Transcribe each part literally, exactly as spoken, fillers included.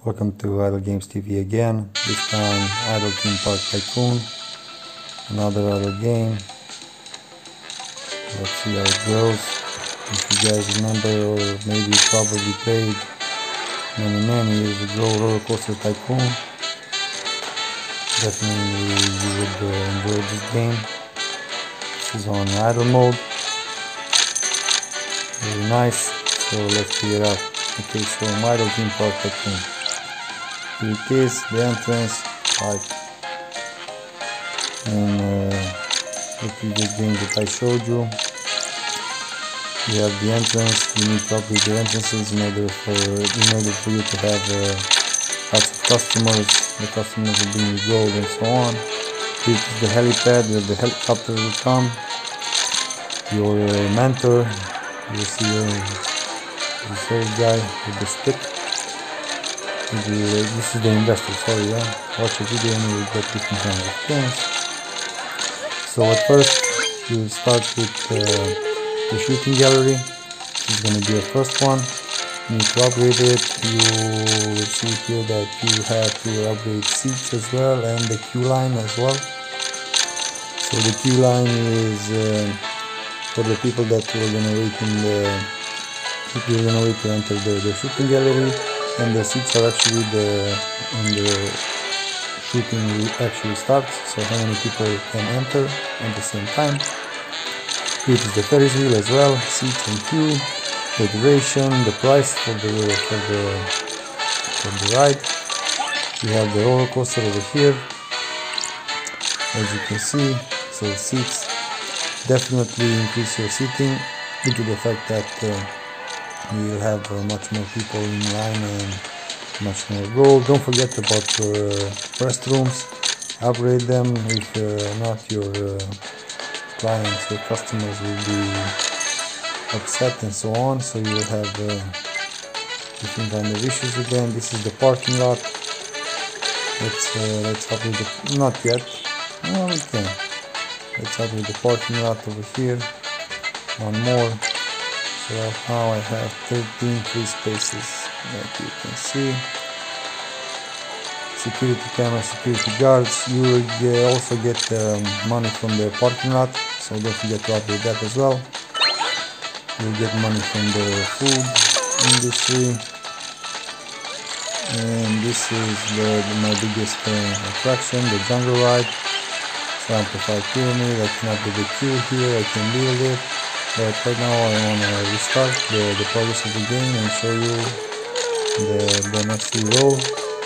Welcome to Idle Games T V again. This time Idle Theme Park Tycoon. Another idle game. Let's see how it goes. If you guys remember, or maybe you probably played many many years ago, Roller Coaster Tycoon. Definitely you would uh, enjoy this game. This is on idle mode. Very nice. So let's figure it out. Okay, so Idle Theme Park Tycoon. Here it is, the entrance, like in uh, the previous game that I showed you. You have the entrance. You need to upgrade the entrances in order for in order for you to have uh, lots of customers. The customers will bring you gold and so on. Here is the helipad where the helicopter will come. Your uh, mentor, you see uh, this old guy with the stick. The, uh, this is the investor, sorry, yeah. Watch a video and you will get different kinds of things. So at first you start with uh, the shooting gallery. This is going to be your first one. You need to upgrade it. You will see here that you have to upgrade seats as well and the queue line as well. So the queue line is uh, for the people that are going to wait in the people are going to wait to enter the, the shooting gallery. And the seats are actually the when the shooting actually starts, so how many people can enter at the same time. Here is the Ferris wheel as well, seats and queue, the duration, the price for the for the for the ride. We have the roller coaster over here, as you can see. So seats definitely increase your seating due to the fact that uh, you will have uh, much more people in line and much more gold. Don't forget about your uh, restrooms. Upgrade them. If uh, not, your uh, clients, your customers will be upset and so on. So you will have uh, different kind of issues with them. This is the parking lot. Let's uh, let's upgrade the not yet. No, we can. Let's upgrade the parking lot over here. One more. So now I have thirteen free spaces, like you can see. Security camera, security guards. You will also get um, money from the parking lot, so don't forget to upgrade that as well. You'll get money from the food industry. And this is the, the, my biggest uh, attraction, the jungle ride. So amplified pyramid. I can upgrade the queue here, I can build it. But right now I want to restart the, the progress of the game and show you the, the next few roll.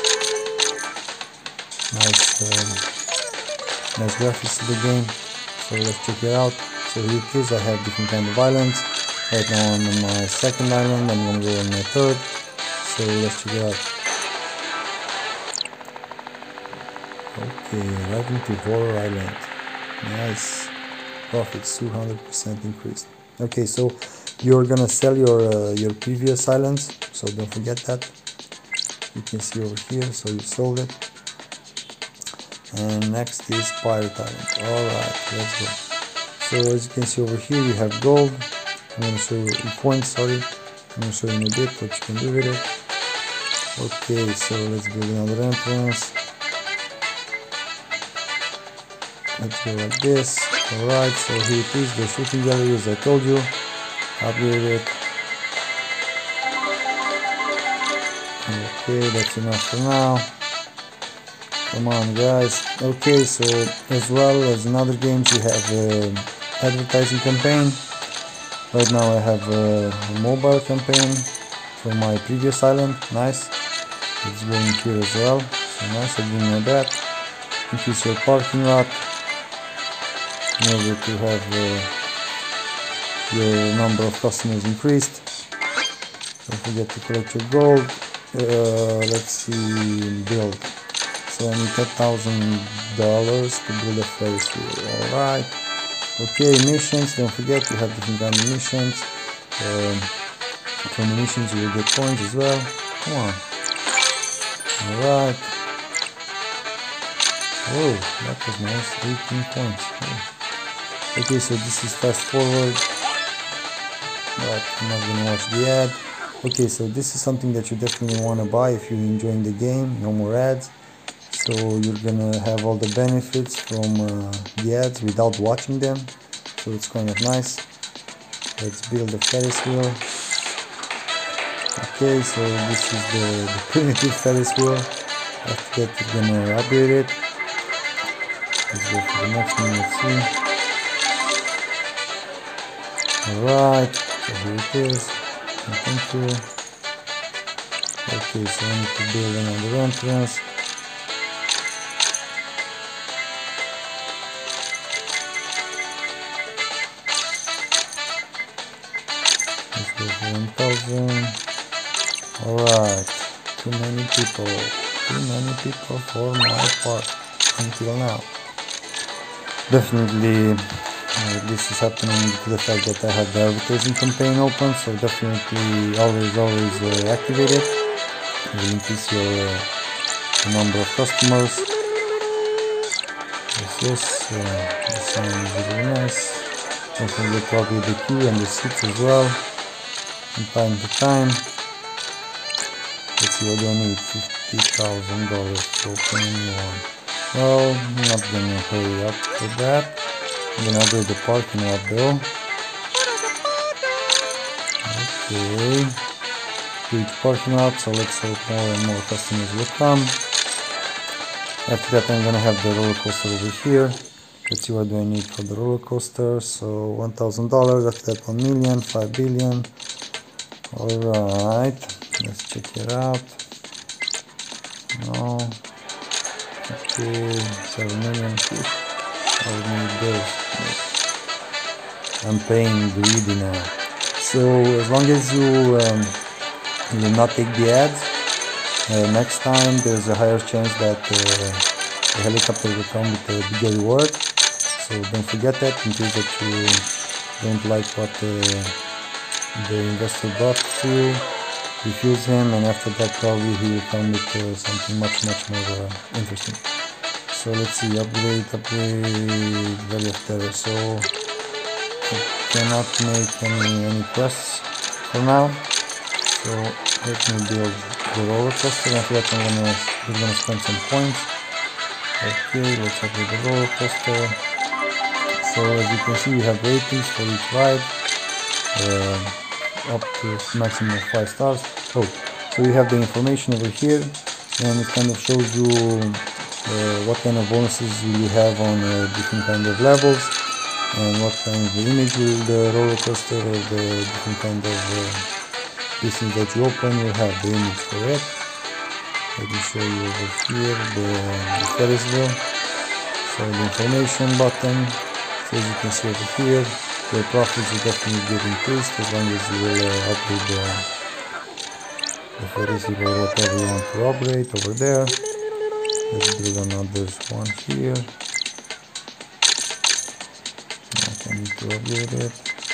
Nice, um, nice graphics of the game. So let's check it out. So here it is. I have different kind of islands. Right now I'm on my second island. I'm gonna go on my third. So let's check it out. Okay, right into Horror Island. Nice. Profits two hundred percent increased. Okay, so you're gonna sell your uh, your previous islands, so don't forget that. You can see over here, so you sold it. And next is Pirate Island. Alright, let's go. So as you can see over here, you have gold. I'm gonna show you points, sorry. I'm gonna show you in a bit what you can do with it. Okay, so let's build another entrance. Let's go like this. Alright, so here it is, the shooting gallery, as I told you. Upgrade it. Okay, that's enough for now. Come on guys. Okay, so as well as in other games you have an advertising campaign. Right now I have a mobile campaign from my previous island. Nice. It's going here as well. So nice, I didn't know that. Increase your parking lot in order to have uh, your number of customers increased. Don't forget to collect your gold. Uh, let's see, build. So I need ten thousand dollars to build a ferris wheel. Alright. Okay, missions. Don't forget you have different kind of missions. Um, from the missions you will get coins as well. Come on. Alright. Oh, that was nice. eighteen points. Oh. Okay, so this is fast forward, but I'm not gonna watch the ad. Okay, so this is something that you definitely want to buy if you're enjoying the game. No more ads. So you're gonna have all the benefits from uh, the ads without watching them. So it's kind of nice. Let's build the Ferris wheel. Okay, so this is the, the primitive Ferris wheel. After that we're gonna upgrade it. Let's go for the next one, let's see. Alright, so here it is. And thank you. Okay, so I need to build another entrance. Let's go for one thousand. Alright, too many people. Too many people for my part until now. Definitely uh, this is happening due to the fact that I have the advertising campaign open, so definitely always always uh, activate it. It will increase your uh, number of customers. Yes, yes, uh, the sound is really nice. Don't forget to upgrade the queue and the seats as well from time to time. Let's see, what do I need? fifty thousand dollars to open a new one. Well, I'm not gonna hurry up with that. I'm gonna upgrade the parking lot though. Okay. Huge parking lot, so let's hope more and more customers will come. After that I'm gonna have the roller coaster over here. Let's see, what do I need for the roller coaster. So one thousand dollars, after that one million, five billion. Alright, let's check it out. No. Okay, seven million. I would need those. I'm paying greedy now. So as long as you um, you will not take the ads, uh, next time there's a higher chance that uh, the helicopter will come with a bigger reward. So don't forget that, in case that you don't like what uh, the investor brought to you, refuse him, and after that probably he will come with uh, something much much more uh, interesting. So let's see, upgrade, upgrade, value of terror. So I cannot make any, any quests for now. So let me build the roller coaster. After that I'm gonna, we're gonna spend some points. Okay, let's upgrade the roller coaster. So as you can see, we have ratings for each ride, uh, up to maximum of five stars. Oh, so you have the information over here, and it kind of shows you uh, what kind of bonuses you have on uh, different kind of levels, and what kind of image will the roller coaster or the different kind of uh, distance that you open will have the image for it. Let me show you over here the, the Ferris wheel. So the information button. So as you can see over here, your profits will definitely get increased as long as you will uh, upgrade the, the Ferris wheel or whatever you want to upgrade over there. Let's build another one here. I need to upgrade it.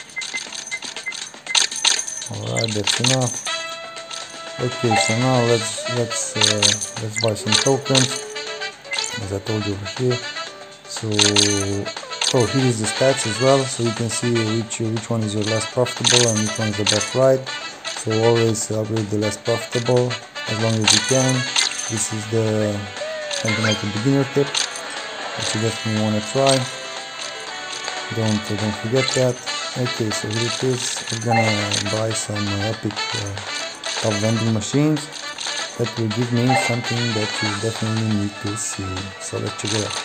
Alright, that's enough. Okay, so now let's let's uh, let's buy some tokens, as I told you over here. So, oh, here is the stats as well, so you can see which which one is your less profitable and which one is the best ride. So always upgrade the less profitable as long as you can. This is the something like a beginner tip that you definitely want to try. Don't uh, don't forget that. Okay, so here it is. We're gonna buy some uh, epic uh, top vending machines that will give me something that you definitely need to see. So let's check it out.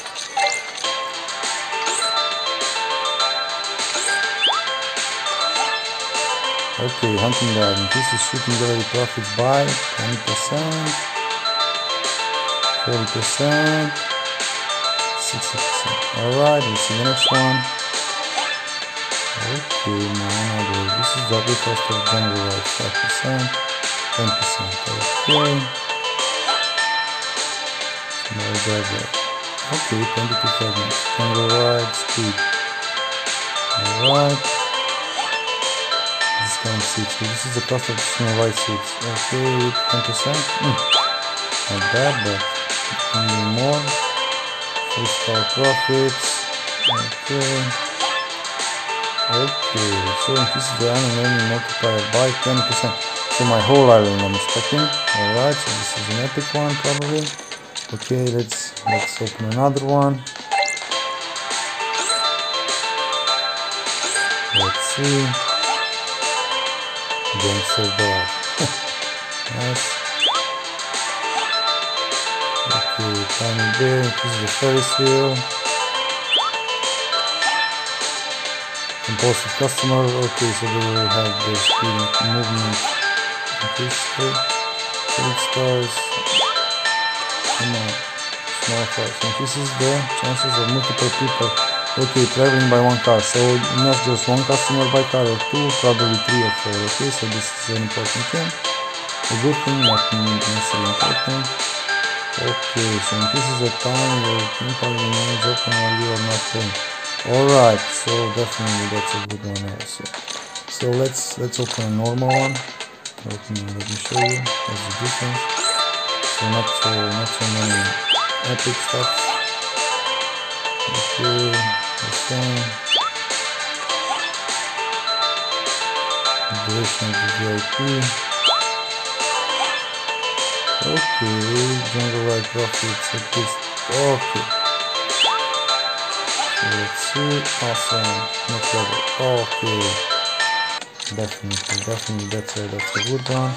Okay, hunting garden. This is shooting daily profits by twenty percent, forty percent, sixty percent. Alright, we'll see the next one. Okay, now another. This is double cost of general rights, five percent, ten percent. Okay. More double. Okay, twenty-two fragments. General rights, speed. Alright. Discount seats. So this is the cost of general rights seats. Okay, ten percent. Mm. Not bad, but need more. Full star profits. Okay. Okay, so increases the annual revenue multiplier by twenty percent. So to my whole island, I'm expecting. Alright, so this is an epic one probably. Okay, let's let's open another one. Let's see. Gangster dog. Nice. Okay, tiny bear. This is the ferris wheel. Compulsive customer. Okay, so they will have the speed and movement increase. Eight stars. Come on. Small cars. Increases the chances of multiple people. Okay, traveling by one car. So not just one customer by car or two, probably three or four. Okay, so this is an important thing. A good thing, not necessarily important. Okay, so increases the time your theme park remains open while you are not playing. Alright, so definitely that's a good one also. So let's let's open a normal one. Let me let me show you what's the difference. So not so not so many epic stuff. Okay, the same. Duration of the V I P. Okay, jungle ride profits at least. Okay. So let's see. Awesome. Next level. Okay. Definitely, definitely that's a that's a good one.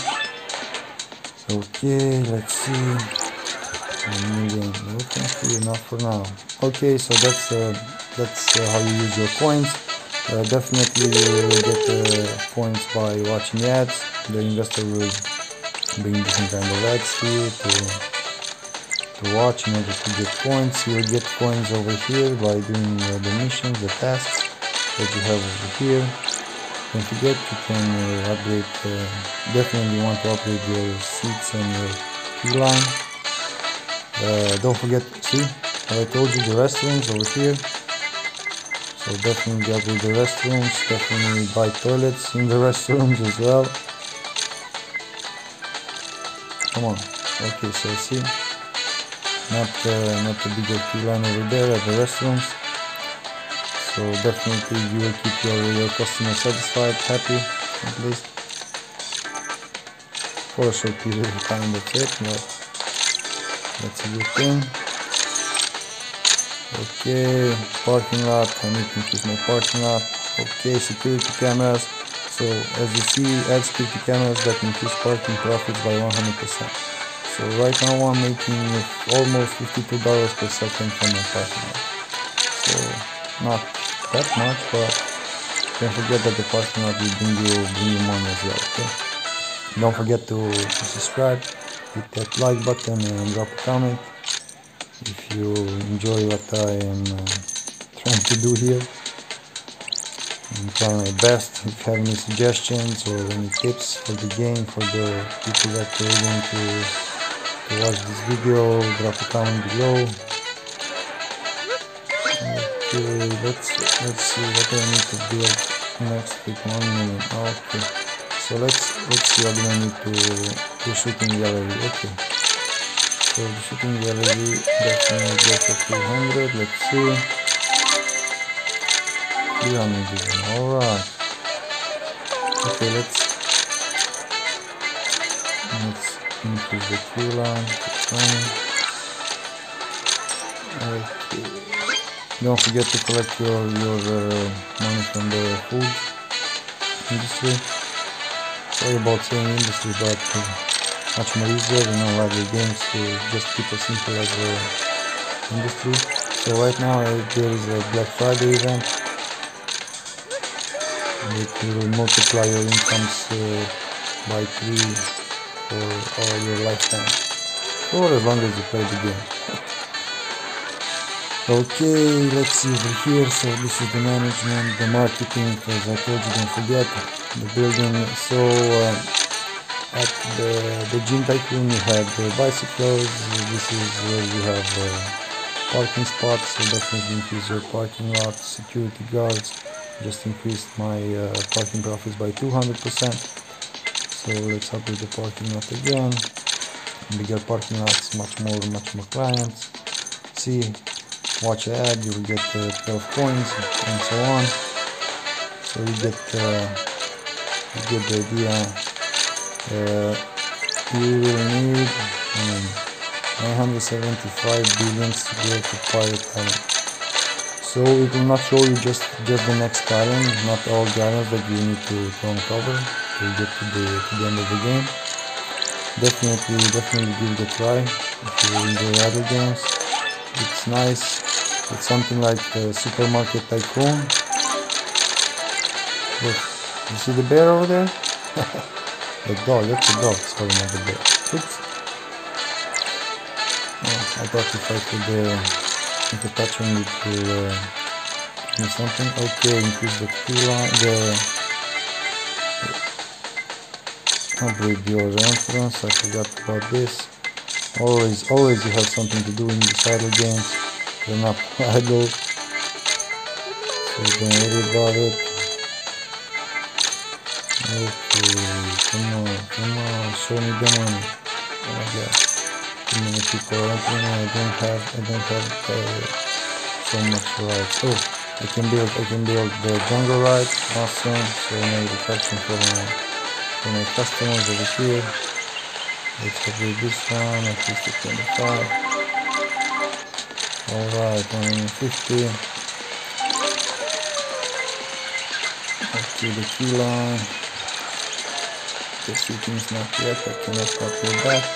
Okay, let's see. Medium. Okay, enough for now. Okay, so that's uh, that's uh, how you use your coins. Uh, definitely you will get uh, points by watching ads. The investor will bring different kind of ads to you to, to watch in order to get points. You will get coins over here by doing uh, the missions, the tasks that you have over here. Don't forget you can uh, upgrade, uh, definitely want to upgrade your seats and your queue line. Uh, don't forget, see how I told you the restrooms over here. So definitely upgrade the restrooms, definitely buy toilets in the restrooms as well. Come on. Okay, so see, not uh, not a bigger queue line over there at the restrooms. So definitely you will keep your your customer satisfied, happy at least for a short period of time. That's it, but that's a good thing. Okay, parking lot. I need to increase my parking lot. Okay, security cameras. So as you see, add security cameras that increase parking profits by one hundred percent. So right now I'm making almost fifty-two dollars per second from my parking lot. So not that much, but don't forget that the parking lot will bring you bring you money as well. Okay. Don't forget to, to subscribe, hit that like button and drop a comment if you enjoy what I am uh, trying to do here. I'm trying my best. If you have any suggestions or any tips for the game, for the people that are going to, to watch this video, drop a comment below. Okay, let's let's see what I need to build next with one minute. Okay, so let's let's see what do I need to to shooting gallery. Okay, so the shooting gallery definitely go for two hundred. Let's see. three hundred even. Alright. Okay, let's let's increase the queue line to twenty. Okay. Don't forget to collect your your uh, money from the food industry. Sorry about saying industry, but uh, much more easier, you know, like the games to just keep it simple as the industry. So right now uh, there is a Black Friday event. It will multiply your incomes uh, by three for all your lifetime, or as long as you play the game. Okay, let's see over here. So this is the management, the marketing, as I told you, don't forget the building. So uh, at the, the gym tycoon you have the bicycles. This is where you have uh, parking spots, so definitely increase your parking lot. Security guards, just increased my uh, parking profits by two hundred percent. So let's upgrade the parking lot again. Bigger parking lots, much more, much more clients. See, watch an ad, you will get uh, twelve coins and so on. So you get uh, you get the idea uh, you will need um, nine hundred seventy-five billions to go to pirate island. So it will not show you just just the next island, not all the islands that you need to, to uncover to get to the to the end of the game. Definitely, definitely give it a try if you enjoy idle games. It's nice. It's something like uh, Supermarket Tycoon. Look, you see the bear over there? The dog, that's the dog. Sorry, not the bear. Oops. Oh, I thought if I could, uh, if I touch on it, it will uh, give me something. Okay, increase the key line, the upgrade your entrance. I forgot about this. Always, always you have something to do in these idle games. Turn up idle, so don't worry about it. Okay, come on, come on, show me the money. Oh my god, too many people are entering. I don't have, I don't have uh, so much rides. Oh, I can build, I can build the jungle ride. Awesome. So no reflection for my, for my customers over here. Let's upgrade this one at least to twenty-five. Alright, one hundred fifty. Okay, the key line. The settings not yet, I cannot calculate that.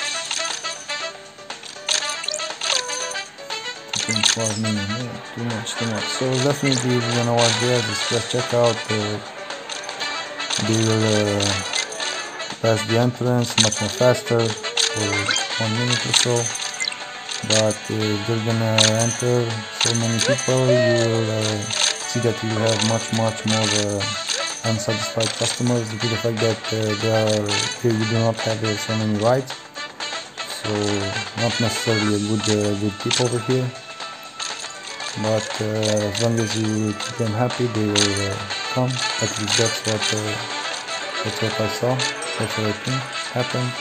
two point five million, yeah, too much, too much. So definitely if you wanna watch there, just, just check out uh, they will uh, pass the entrance much more faster for one minute or so. But uh, they're gonna enter so many people, you will uh, see that you have much much more uh, unsatisfied customers due to the fact that uh, they are, here you do not have uh, so many rides, so not necessarily a good uh, good tip over here. But uh, as long as you keep them happy, they will uh, come. At least that's what uh, that's what I saw. That's what I think happened.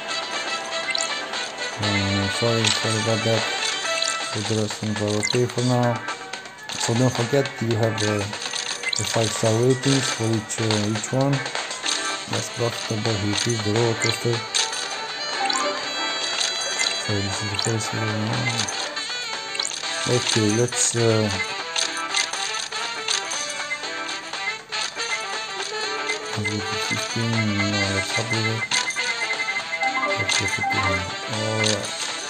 Um, sorry, sorry about that. So the rest things are okay for now. So don't forget you have uh, the five star ratings for each uh, each one. That's profitable. Here it is, the roller coaster. So this is the first one. Okay, let's uh, fifteen. No, let's upgrade it. Let's go fifteen. Alright.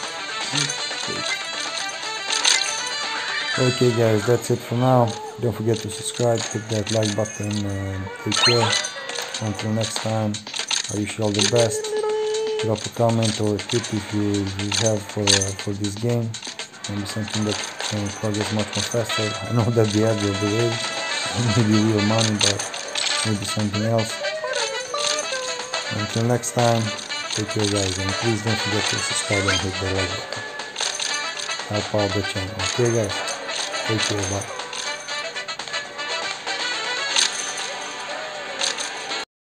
Okay. Okay guys, that's it for now. Don't forget to subscribe, hit that like button, and take care. Until next time, I wish you all the best. Drop a comment or a tip if you, if you have for, uh, for this game. Maybe something that can progress much more faster. I know that the ads are the way, maybe real money, but maybe something else. Until next time, take care guys, and please don't forget to subscribe and hit the like button. Help out the channel. Okay guys, take care, bye.